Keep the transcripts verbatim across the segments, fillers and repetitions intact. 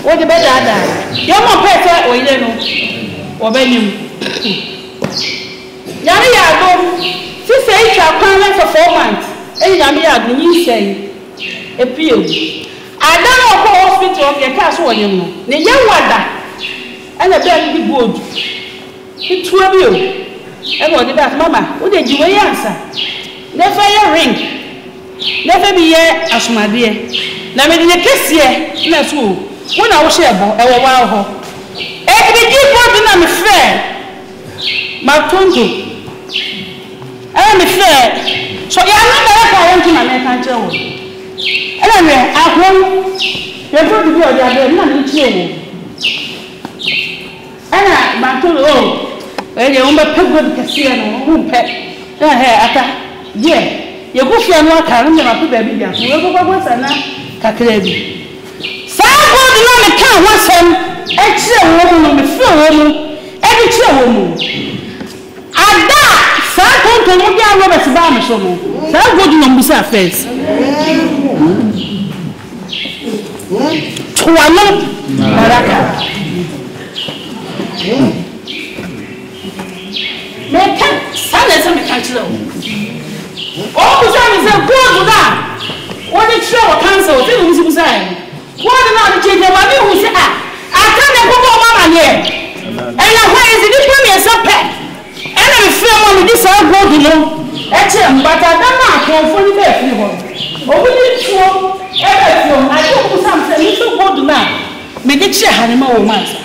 What the better? You're more better, or you know, or venue. Yami Yado, sister, I can't for four months. And Yami Yado, you say, appeal. I don't know how hospital of your castle, you know. The young water and a very good. It's two of you. And what about Mamma? What did you answer? Never a ring. Never be here as my dear. Now, in the case here, let's go. When I was here, I will wow her. Every people in a fair. My tongue. I am fair. So, I am not I want to my country. Anyway, I hope you're going to be on the other money too. And I, my tongue, oh, when you want to put good casino, who pet. Yeah. You go for no car and you baby. You go for once and Kakrebi. Somebody on the car was him, extra woman on the floor, every chair woman. And that, some to look at Robert's Bama. Some good on this face. To a lot, Maraka. They can't silence on the country. All the time is a good that. What did show a council? Things was saying. What about the children? Who said, I can't go over here. And why is it this woman so pet? And I feel on this all go to know. Actually, but I don't know how to fully bear people. Over the show, everything. I took something little good now. Make it share animal master.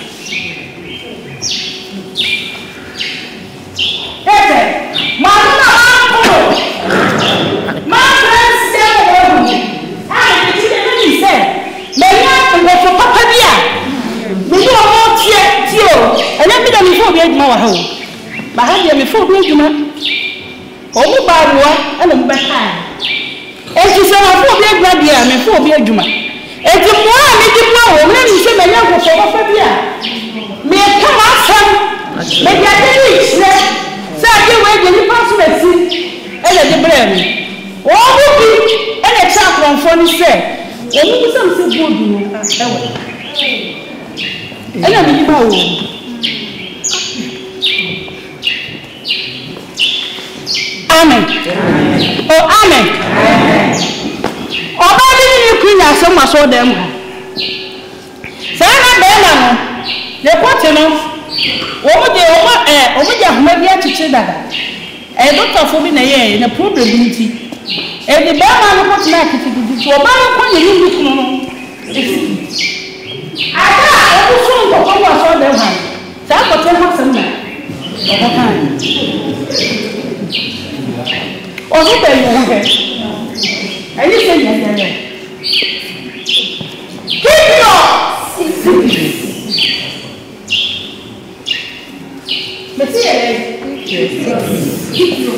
My hand before you, oh, Barua, and I'm back. And she said, I will be a gradia before be a Juma. And the more I make it now, when you say, my young for may I come out some, may I reach there, say, I wait when you pass me, and at the brain. All will be, and a chap from funny say, and you something good, and I mean, you Amen. Oh, amen. Oh, I didn't queen as so much of them. Sana Bella, the Potino, over the over over the Maria to Chidada, a doctor for me in a probability. And the Bella was like it to a man upon the new. I was soon to come and show them. That was ten thousand men. Oh, who tell you okay? I didn't say yes, keep your but see, keep your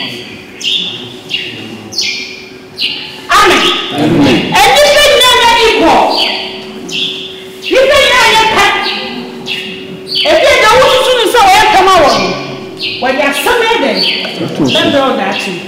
amen. And you say never equal. You say never cut. If you don't want to so I come out. When you are somewhere there, that's all that.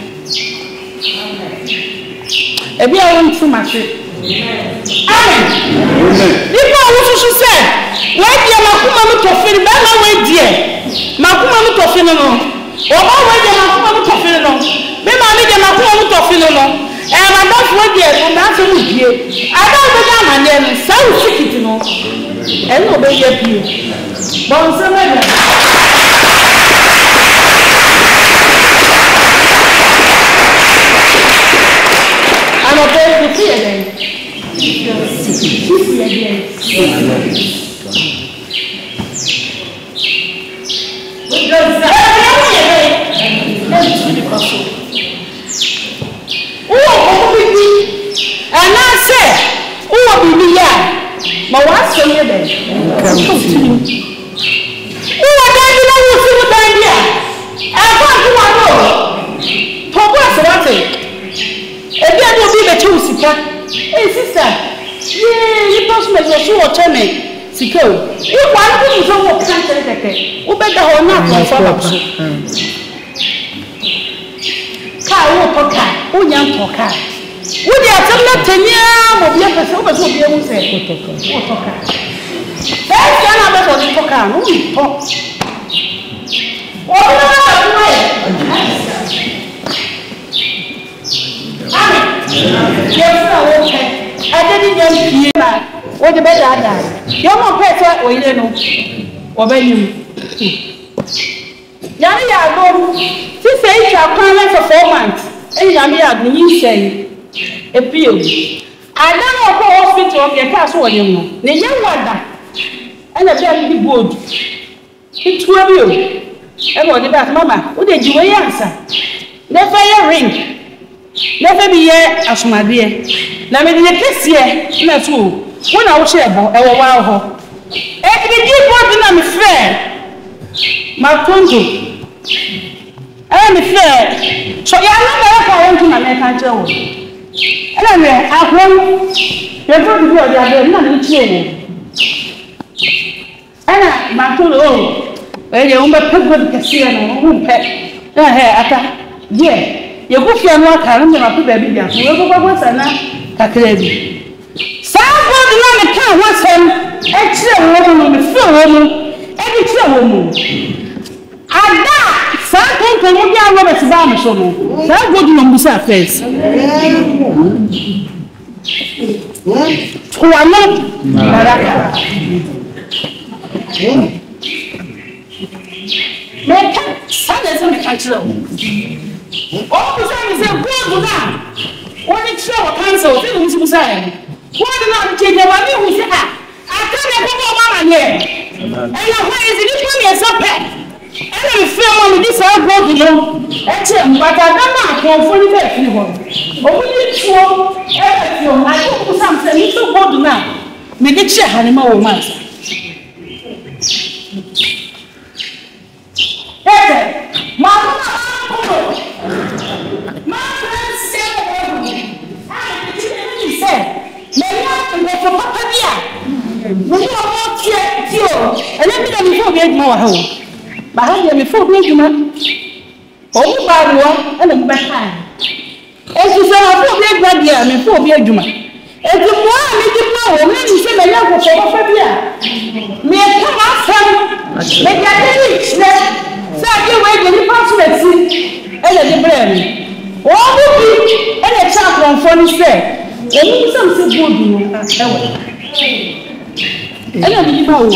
Ebi a won too much. Amen. Nipa wo so say, we dia makuma no tofiri, ba na we die. Makuma no tofiri no. O ba we dia makuma no tofiri no. Me ma me dia makuma no tofiri no. E ma do fo die, o na so mu die. Ada be na mane no, sa wo sikiti no. E no be ye pie. Bon se me. I'm a very good again. Because and I said, oh, be yeah, but what's the other? Oh, I don't know what's the idea. I can't do my own. For what's the matter? If you don't be the two sika, hey sister, yeah, you pass me your shoe or tell me, sika. You want to do some work, can't tell it. Who better or not for us? Car, who car, who young for car. Would you have some ten years of your person? What would you say? That's one of us on the car. Oh, I didn't hear that. What the better I die? You're more better or you know, or when you. Yamia go, she says, you are coming for four months. And Yamia, you say, a pill. I don't know how hospital of your castle, you know. The young one, and a very good. It's will you. Everybody back, Mamma. What did you answer? Never your ring. Never be here as my dear. Now, maybe the kiss here, not true. When I was here, I will wow. Every deep word, I'm fair. My tongue. I am fair. So, you are not going to my country. And I have one. You're going to be a other, not in and my tongue. Well, you won't put good casino, won't pet. No, hair, yeah. You go for more current than a baby dance. You go over and a crazy. Somebody on the town wants him. Extra woman, the full woman, extra woman. I die. Something can you get Robert's Vamos on. That would not be surface. Who are not make son is on the country. All the time is a good now. What did show a council? Didn't you say? What did not change the money who said, I can't go over here. And why is it for me as a pet? And I feel on this I go to you. Actually, but I don't know how to fully pay anyone. But when you show everything, I don't put something little good now. Make it share animal woman. Mama, my friend said, I didn't say, may not go for Papa Dia. We are not yet, and let me know before we get more home. Behind them before we do not. Oh, by the one, and I'm behind. As you say, I will get back here before we do not. And the more I make it now, when you say, I never go for Papa Dia. May I come outside? Make a rich. So you wait when you pass me, and the brain. What would be any chaplain for this day? And you something good, and then you know.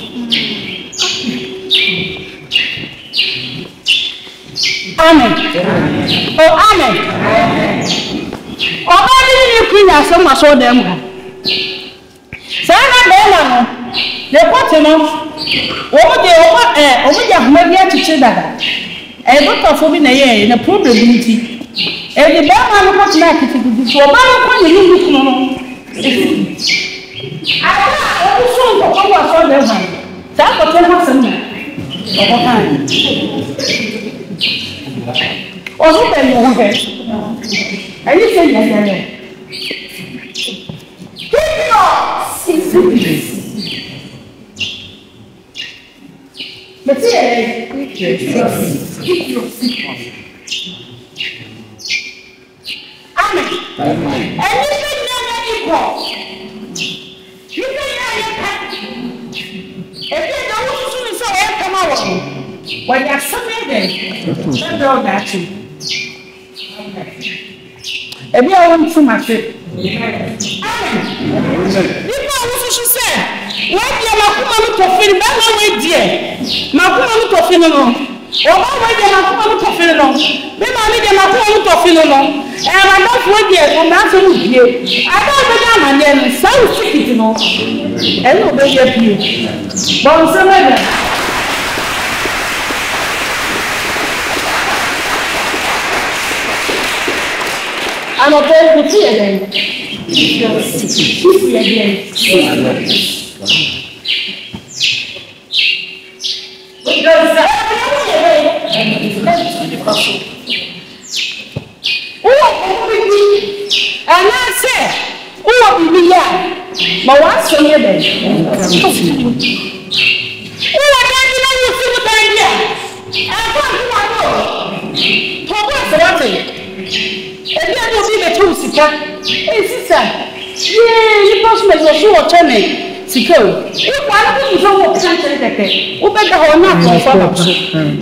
Amen. Oh, amen. Oh, I didn't you clean so much of them. Sarah Bella, the bottom. What they over there, over there, maybe to say that. A doctor for me, in a probability. And the bad man was like it to do so. Why you look no? I also saw the one. That was ten percent. Or look at your head. And you say, yes, but see, amen. And you say, never equal. You say, if you don't see so, I come out. When you're something there, don't know that too. If you want too much, amen. You know what she said? What you are going to feel, but no way, dear. Makuma to feel no. Oba we dey makuma to feel no. Me ma me dey makuma to feel no. E ma don fo dey o na so die. I don be na ma dey no. So sick no. E no be dey pie. Bon se me dey. Ano be ku ti e dey. If we again. Because and I said, who will be here? My wife's son here. Who are going to see the baby? I can't do my own. For what's the matter? And then you'll see the two sister. Hey, sister. Yeah, you must make your shoe or turn it. sika o wo kwa no so wo kan tere tete wo be da ho na ko fa ba so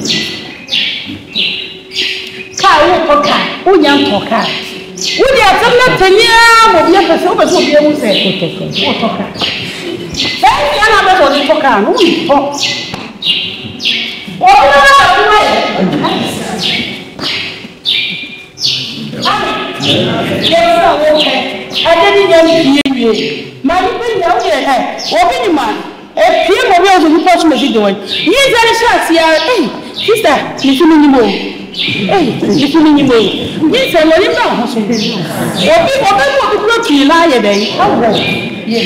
ka wo to ka wo nya to ka wo dia tamna tania mo bia ka so be so bia mu se wo to ka sai ya na be so to ka no to o na na ko yes na wo ke adeni nya wie ma ni be nya wo ye eh wo bi ni ma e pie mo bi o so ni post me video ni zari shot ya eh sister ni funu ni mo eh ni funu ni mo ni se mo ni ba ho so be wo bi wo be mo bi ki la ye dai awo ye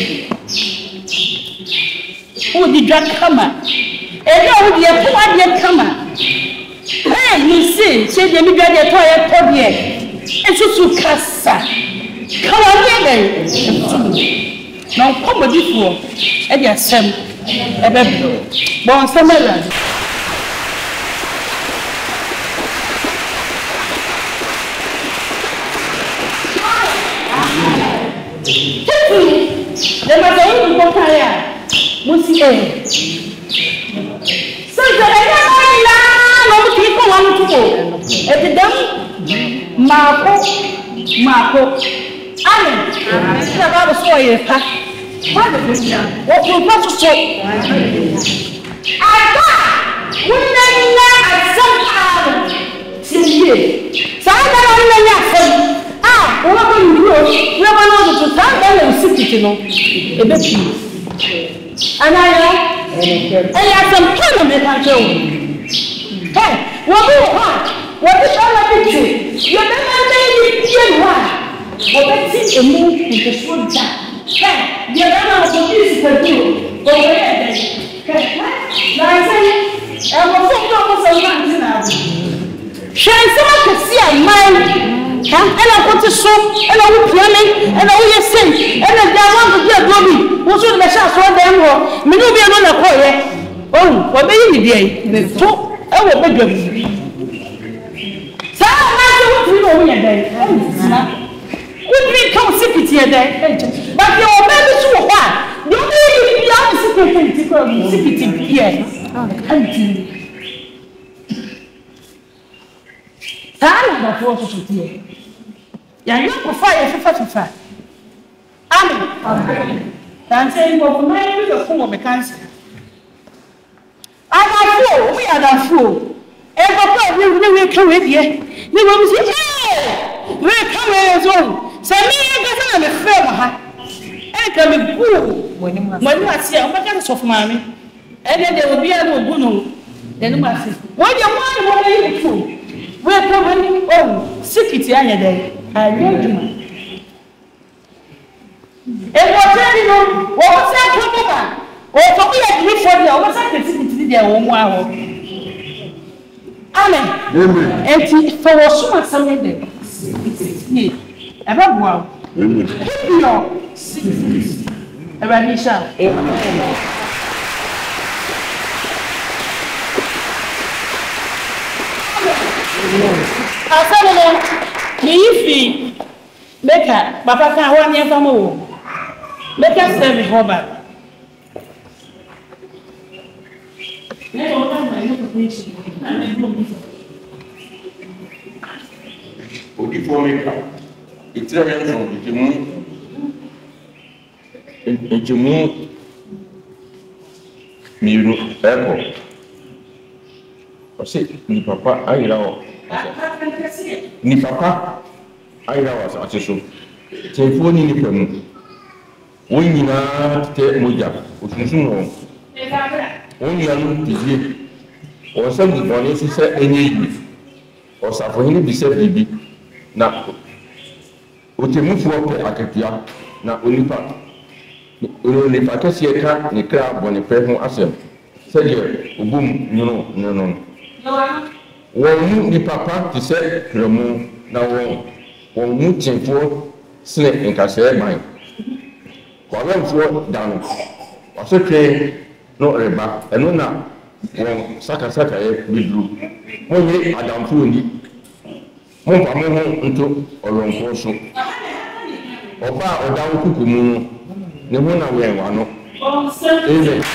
o di dra kama e de o di e to ade kama eh ni se se de mi dra de to ye to de e susu kasa kawa ni dai na ko mo di fu e de asem e be bon asem e la le matin ko kaya musi e so je e na la no ti ko wa mu tuko e ti dam mako mako ale se ba ba so ye pa wa de ya o ko pa so so ata wunna na azam a siye sa da na nya fa ah o ba ko nduro we ba no so sa da na sikiti no e be pi anaya e ya sam kana me ka che o hey wo bi ho wo bi so na bi ti yo na na na ni ti wa wo be ti e mu e so da hey yo na na so bi si ka ti o wo be e de hey na sai e mo so ko mo so na ti na shan sama ka si a mai ha ela ko ti so ela wo piame ela wo ye sei ela da wa ko ti do bi wo so na sha so da mo me no bi no na ko ye oh wo be yi di ai to e wo be dwam sa na se wo ti no wo ye dai na wo bi ka wo sikiti ye dai ba ke wo be bi so ho a do bi bi ya wo sikiti ti ko sikiti bi ye anti Tala da força sutie. Ya yo ko fa ye fa fa fa. Amen. Amen. Dan say mo ko mai bi ko mo be cancer. Ada fu, we ada fu. E ko ko ni ni we ka we die. Ni mo si eh. We ka we zo. Say me e ka sa me fe mo ha. E ka me gu. Mo ni mo. Mo ni ati e o ma ka so fu ma mi. E de de obi a no gu no. De ni mo ase. Wo de mo ni mo be yi fu. We come oh sikiti anya dai ayejuma e mo tell no o se ko ba o to ko ya di for dia o sa ke sikiti dia wo mu aho amen amen enti for wo suma samye de ni e ba bua amen no sikiti e ba ni sha Asano ni ifi meka papa kan ho anya famo wo meka serve hoba ne o ta na ni ko pinchi na ne blo mi o di fo meka itire yan so itimu itimu miru eko o se ni papa ayira o ni papa ayira wa ase so telefone ni nipa mu won nyina te moja osunsun no won ya no tizie o sam ni bone si se enye yi o safo ni bi se bibi na o temufu o pe akatia na onipa o le pa ka sie ka ni kra bone pe ho asem se de obum nyuno nyuno wọ́n ní papa ti sẹ́ kìrọ̀mù na wọ́n wọ́n mú tìǹfọ́ sílẹ̀ nkàsẹ́ ẹ̀bàn wọ́n fọ́ dànù wọ́n sọ pé ní ọ̀rẹ́bà ẹ̀nu na wọ́n sákàsákà yẹ bí dúró wọ́n yẹ àdàmfó ní wọ́n fà mọ́ hó ntó ọ̀rọ̀nkọ́ so ọba ọ̀dáwó kúkú mu ní wọ́n na wọ́n wà nọ Amen.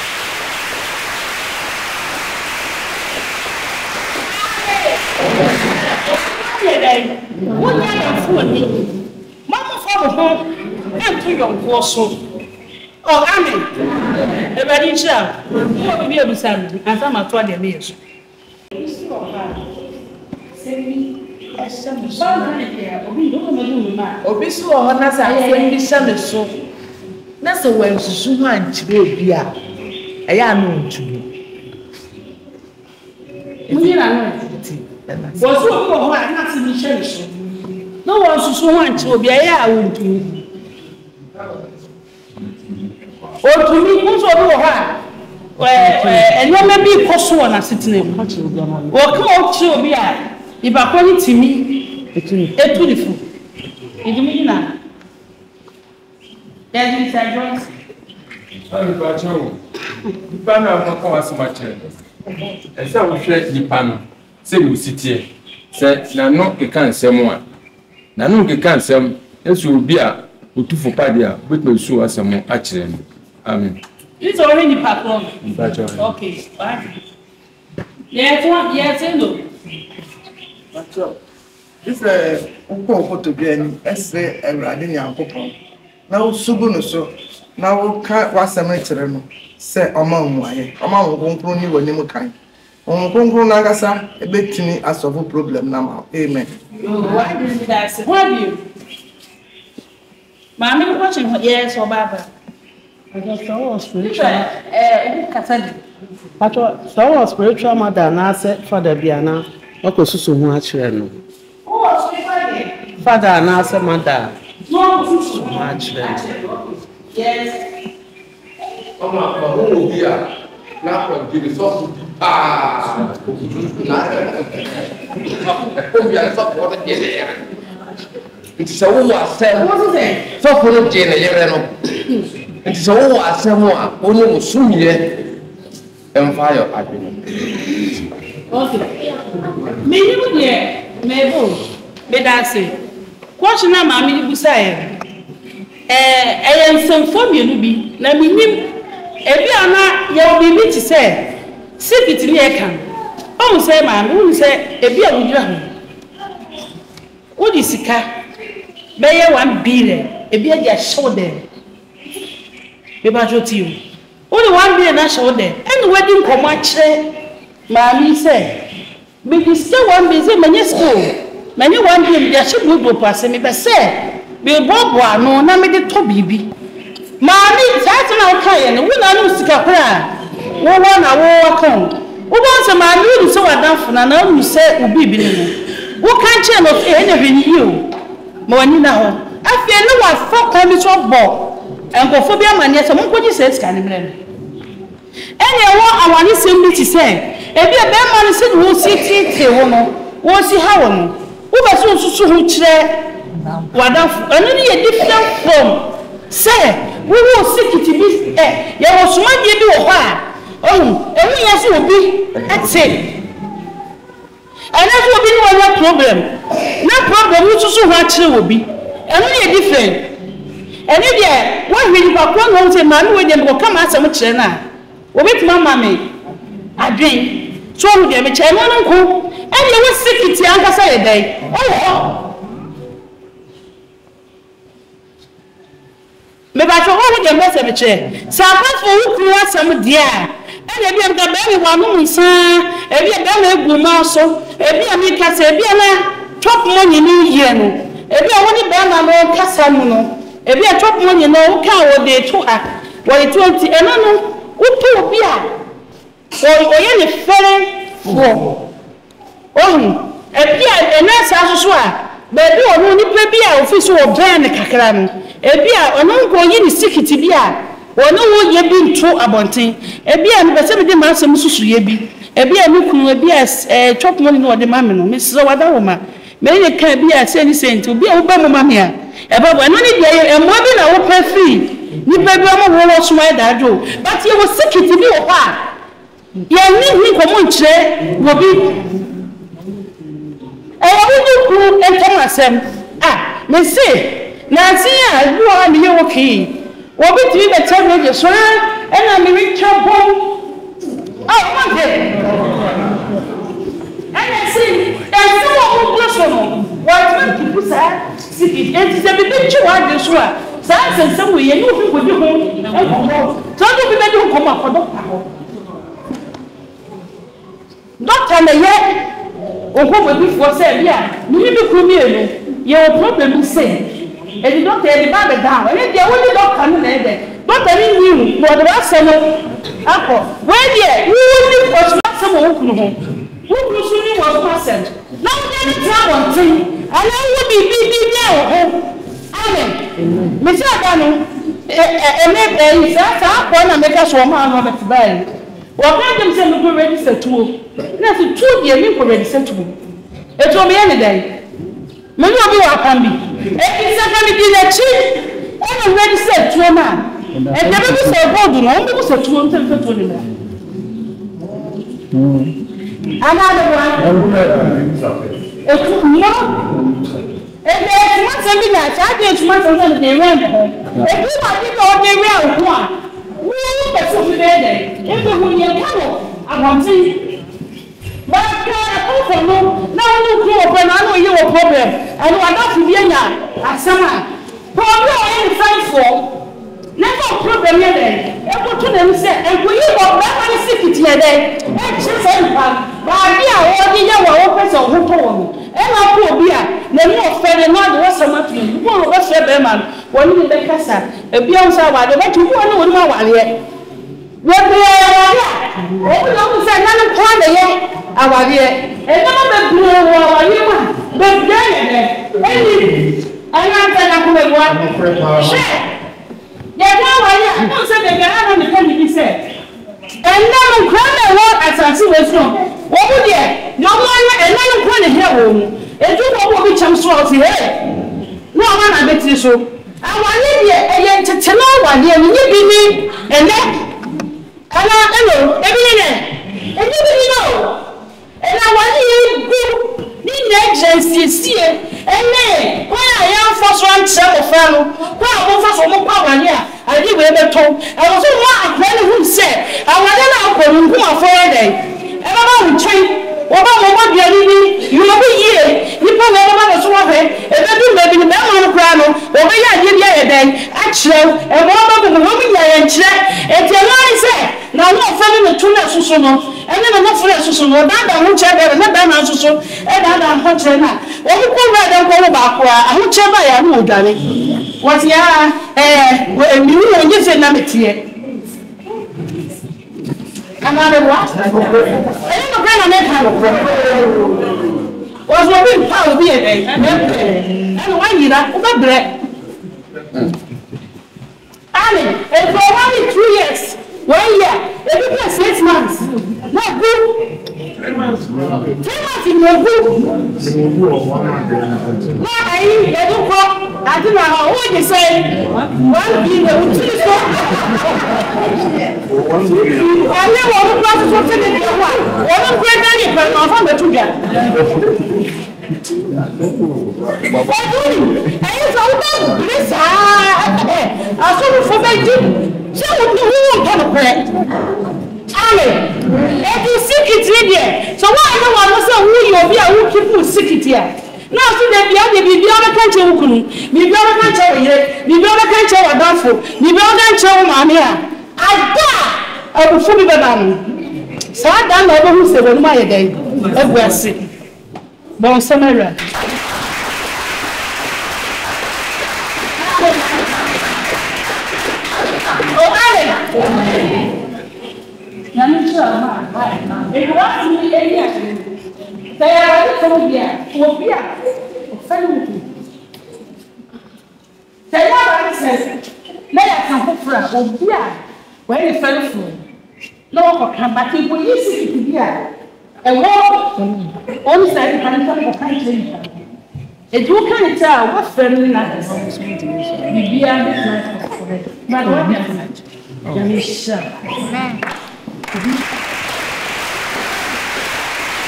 What are you doing? Mama, for home, and to your course. Oh, Amen. The wedding shall be able to send and some are twenty years. Obisu ohona sa ayi bisa me so na se wan susu ho anchire obi a eya no ntumi Munyi na no wo so ko ho a na se mi hye so no wo susu ho anchire obi eya a wo ntumi otumi ko so obi wo ha eh enoma bi koso na sitine wo ka o chi obi a ibakọ ni timi etu ni fu idimi na ya ni sa joins Sorry, Pacho. Nipa na ko kan asoma chere. E se wo hwe nipa no. Se wo sitie. Se na no ke kan nsem a. Na no ke kan nsem, esu obi a otufo pade a, betme su asemo a chere no. Amen. It's already nipa kro. Pacho. Okay, fine. Yeah, to yeah, no. Pacho. If eh uko photo bi ani ese Ewrade Nyankopon. Na usugu no so. Na wo ka wasem kire no se oma muaye oma nkonkron ni wani mu kan nkonkron na gasa ebetini asolve problem na ma amen. Oh, why did that say what you Mama watching yes or baba I just saw spiritual eh kasadi Pacho saw spiritual mother na say father bia na okosusu hu a kire no oh spiritual father na say mother no susu hu a kire yes Oma ma ho obi a na ko gbe so fu ah na obi a so ko de le nti se wo asem what is it so ko de le yere no nti se wo asem a oni musumie emfa yo adwene okay me you there me bo me da say question na ma mi busa e eh eh nsomfo mienu bi na minim ebi ana ye obi bi ti say secret ni e kan o mu say ma mu say ebi a wudira ho odi sika be ye one billion ebi a dia show dem be ba joti o odi one billion na show dem eni wedding komo a kire ma mi say me di say one billion say manye school manye one billion dia she do pass me be say be bobo ano na me de to bibi maami taati na o kan ye no wona no sika kra wo wo na wo kan wo bon se maami ru se wadanfo na na ru se obi bi ne no wo kan che no e na hwani yi o ma wani na ho afie ne wa fa kon bi so bo enkofo bi amane se mon koji se sika ne mre no ene wo awani sem bi ti se e bi e be ma no se wo si ti ti wo no wo si ha wo no wo ba so susu hu kire wadanfo eno ni ye different from say we will seek it be eh ye wo suma die bi wo ha oh enu ye so obi etse ana so obi ni wo problem na problem you susu ho a kire wo bi enu ye different enu de wo hwini pa ko no say ma me we de ko kama asem kire na wo bit mama me adwen so wo de me kire no no ko enu ye wo seek it anka say ye dai oh me ba cho ho de message me che sa pass for who create some dia e de bi am ga be wa no nsa e bi ga na egu ma so e bi am ka se e bi na top money ni ye no e bi a woni be na no kasa mu no e bi a top money no wo ka wo de to a wo de twenty e no no wo to bi a o o ye ne fere wo oh e bi a e na sa so so a be bi o no ni pe bi a office wo brand kakra no ebi a ono nko yi ni sikiti bi a wono wo ye bi nto abonten ebi a me bese me de ma asem susu ye bi ebi a me kunu ebi a eh chop money no de ma me no me so wada wo ma me ne ka bi a se ni sent obi a wo ba mo ma me a e ba bo no ni de e mo bi na wo pa free ni ba bi o mo wo so ma da jo but ye wo sikiti bi wo pa ye ni ni ko mo nchire wo bi e wo ni ku entom asem ah me say na si a duwa mi ye woki obi tiri be tell radio so e na me reach bom oh what dey and I see and so who close no what man people say see it say be be chi wa dey so a say say say we ye no fi go di ho e ko so do be be di ho ko ma for doctor ho doctor na ye o ko be before say bia me be kru mi enu ye problem say e di doctor e di ba be down e dey only doctor no na e dey doctor ni wi mo de ba say no akọ we dey we only for some o kru ho who usually was present. Now they tell one thing, and I will be be there. Amen. Mister Adano, a maybe is that I want to make us one man on the bay. Well, let them say we register to. That's a two year we register to. It will be any day. Maybe I'll be what can be. It's not going to be the chief. I'm registered to a man. And never say, God, you know, never say two and ten to him. Another one. If you know, if there's not something that I didn't want to run the round, if you want to go the round one, we will get to the day. If you will get trouble, I want to see. But I can't from you. Now you go open, I know you a problem. I know I got to be in there at summer. Problem any friend for. Never problem yet. I go to them say, and we will never see it yet. And she said, but I are all the young workers of who told me. And I poor beer, the more fair than not the rest of my team. Who was a bearman when you make us a Beyonce, I don't know what you want yet. What we are, oh, we don't say none of the yet. Our dear, and none of the blue or you want, but then, and I'm going to one. Share. Yeah, I don't say the guy on the family said. And now crying what as I see was no. What would you? No one and none of one here. And you will be chums for here. No one I bet you so. I want you again to tell one year, you be me, and then and I know every day. And you know. And I want you to need negligence here. And then, when I am first one travel fellow, when I was first one power here, I did with a tone. I was so one friend who said, I was not going to go for a day. And I want to train. What about what you're living? You will be here. You probably have a swap. And then you may be the man on the ground. Or maybe I did the day. Actually, and one of the women I am check. And the line said, now not finding the two lessons. And then I'm not for lessons. Or that I won't check that. Not that answer. And I'm not now. What you call right and go back. I won't check my own, darling. What's ya? Eh, when you know you say, I'm here. Another what? I don't know when I met her. Was what we found be a day. And why you that? What bread? Annie, and for only two years, one year, every year six months. Not good. Three months in your book. Why are you? I don't know. I don't know what you say. One being the two. I never want to pass something in your wife. One of great any but not from the two guys. What do you? I saw this. I saw for my gym. So you can pray. Ale, if you sick it here, so why no one knows who you be and who keep sick it here? Now, so they be able to be on the country who couldn't be able to country here, be able to country or downfall, be able to country mamma. I die. I will fully be done. So I don't know who said, well, my day, of where sick. Bon, Samara. Oh, Ale. I'm sure. If you want to be any, they are going to be a fellow. They are says, let us come for a beer when you fell through. No one can back in when you see it to be a walk on side and country. If you can't tell what family night is, be beer for it. But what happened? Amen.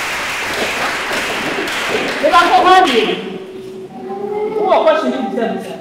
If I go home, who are watching you?